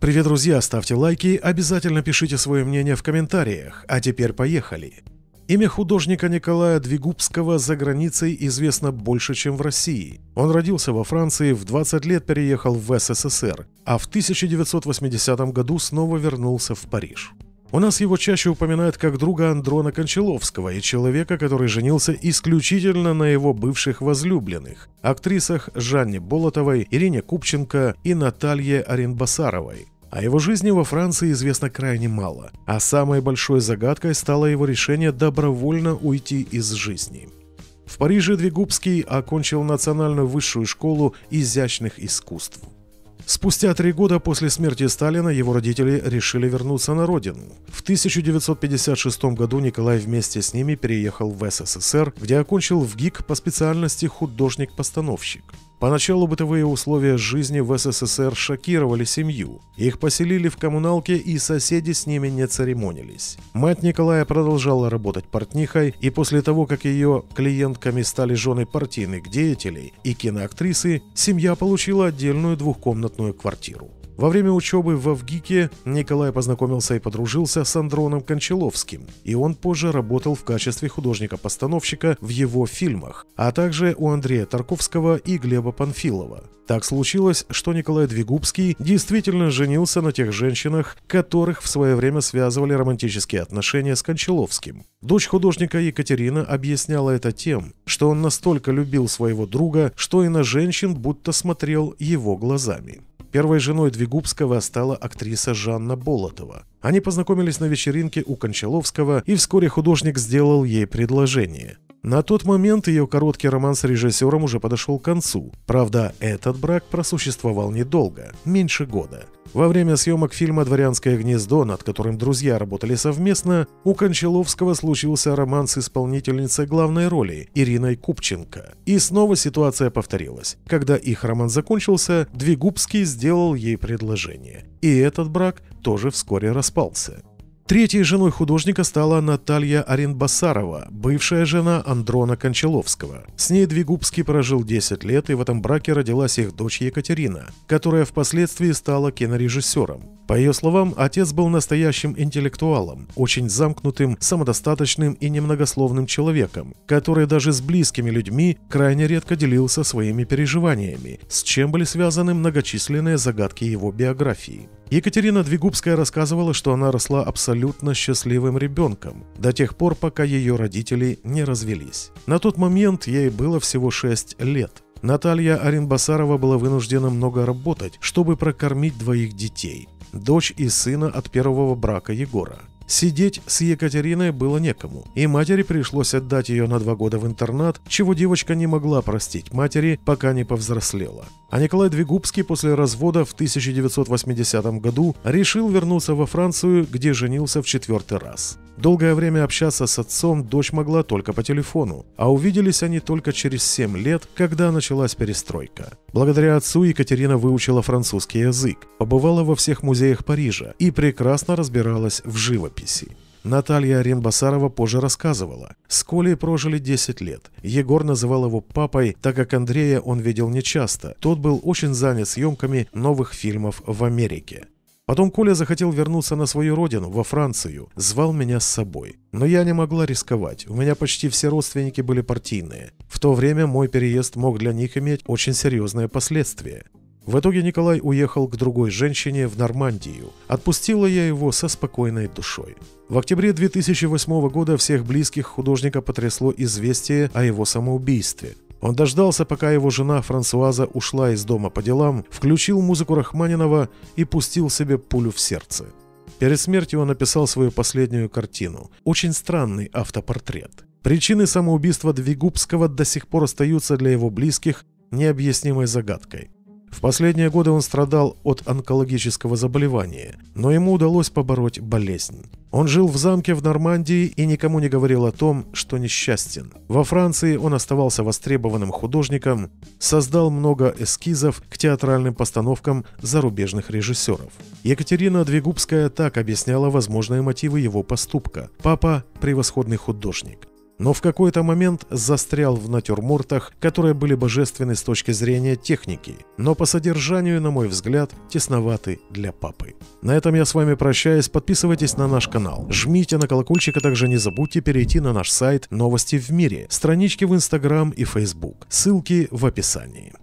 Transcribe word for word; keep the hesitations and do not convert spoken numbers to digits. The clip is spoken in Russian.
Привет, друзья! Ставьте лайки, обязательно пишите свое мнение в комментариях. А теперь поехали! Имя художника Николая Двигубского за границей известно больше, чем в России. Он родился во Франции, в двадцать лет переехал в СССР, а в тысяча девятьсот восьмидесятом году снова вернулся в Париж. У нас его чаще упоминают как друга Андрона Кончаловского и человека, который женился исключительно на его бывших возлюбленных – актрисах Жанне Болотовой, Ирине Купченко и Наталье Арен-Басаровой. О его жизни во Франции известно крайне мало, а самой большой загадкой стало его решение добровольно уйти из жизни. В Париже Двигубский окончил Национальную высшую школу изящных искусств. Спустя три года после смерти Сталина его родители решили вернуться на родину. В тысяча девятьсот пятьдесят шестом году Николай вместе с ними переехал в СССР, где окончил ВГИК по специальности художник-постановщик. Поначалу бытовые условия жизни в СССР шокировали семью. Их поселили в коммуналке, и соседи с ними не церемонились. Мать Николая продолжала работать портнихой, и после того, как ее клиентками стали жены партийных деятелей и киноактрисы, семья получила отдельную двухкомнатную квартиру. Во время учебы во ВГИКе Николай познакомился и подружился с Андроном Кончаловским, и он позже работал в качестве художника-постановщика в его фильмах, а также у Андрея Тарковского и Глеба Панфилова. Так случилось, что Николай Двигубский действительно женился на тех женщинах, которых в свое время связывали романтические отношения с Кончаловским. Дочь художника Екатерина объясняла это тем, что он настолько любил своего друга, что и на женщин будто смотрел его глазами. Первой женой Двигубского стала актриса Жанна Болотова. Они познакомились на вечеринке у Кончаловского, и вскоре художник сделал ей предложение. На тот момент ее короткий роман с режиссером уже подошел к концу. Правда, этот брак просуществовал недолго, меньше года. Во время съемок фильма «Дворянское гнездо», над которым друзья работали совместно, у Кончаловского случился роман с исполнительницей главной роли Ириной Купченко. И снова ситуация повторилась. Когда их роман закончился, Двигубский сделал ей предложение. И этот брак тоже вскоре распался. Третьей женой художника стала Наталья Арен-Басарова, бывшая жена Андрона Кончаловского. С ней Двигубский прожил десять лет, и в этом браке родилась их дочь Екатерина, которая впоследствии стала кинорежиссером. По ее словам, отец был настоящим интеллектуалом, очень замкнутым, самодостаточным и немногословным человеком, который даже с близкими людьми крайне редко делился своими переживаниями, с чем были связаны многочисленные загадки его биографии. Екатерина Двигубская рассказывала, что она росла абсолютно счастливым ребенком до тех пор, пока ее родители не развелись. На тот момент ей было всего шесть лет. Наталья Арен-Басарова была вынуждена много работать, чтобы прокормить двоих детей – дочь и сына от первого брака Егора. Сидеть с Екатериной было некому, и матери пришлось отдать ее на два года в интернат, чего девочка не могла простить матери, пока не повзрослела. А Николай Двигубский после развода в тысяча девятьсот восьмидесятом году решил вернуться во Францию, где женился в четвертый раз. Долгое время общаться с отцом дочь могла только по телефону, а увиделись они только через семь лет, когда началась перестройка. Благодаря отцу Екатерина выучила французский язык, побывала во всех музеях Парижа и прекрасно разбиралась в живописи. Наталья Арен-Басарова позже рассказывала. С Колей прожили десять лет. Егор называл его папой, так как Андрея он видел нечасто. Тот был очень занят съемками новых фильмов в Америке. Потом Коля захотел вернуться на свою родину, во Францию, звал меня с собой. Но я не могла рисковать, у меня почти все родственники были партийные. В то время мой переезд мог для них иметь очень серьезные последствия. В итоге Николай уехал к другой женщине в Нормандию. Отпустила я его со спокойной душой. В октябре две тысячи восьмого года всех близких художника потрясло известие о его самоубийстве. Он дождался, пока его жена Франсуаза ушла из дома по делам, включил музыку Рахманинова и пустил себе пулю в сердце. Перед смертью он написал свою последнюю картину – очень странный автопортрет. Причины самоубийства Двигубского до сих пор остаются для его близких необъяснимой загадкой. В последние годы он страдал от онкологического заболевания, но ему удалось побороть болезнь. Он жил в замке в Нормандии и никому не говорил о том, что несчастен. Во Франции он оставался востребованным художником, создал много эскизов к театральным постановкам зарубежных режиссеров. Екатерина Двигубская так объясняла возможные мотивы его поступка. Папа – превосходный художник. но в какой-то момент застрял в натюрмортах, которые были божественны с точки зрения техники, но по содержанию, на мой взгляд, тесноваты для папы. На этом я с вами прощаюсь. Подписывайтесь на наш канал, жмите на колокольчик, а также не забудьте перейти на наш сайт «Новости в мире», странички в Инстаграм и Фейсбук. Ссылки в описании.